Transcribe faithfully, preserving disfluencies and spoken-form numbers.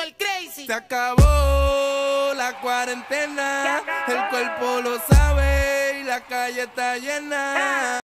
el Crazy. Se acabó la cuarentena, el cuerpo lo sabe y la calle está llena.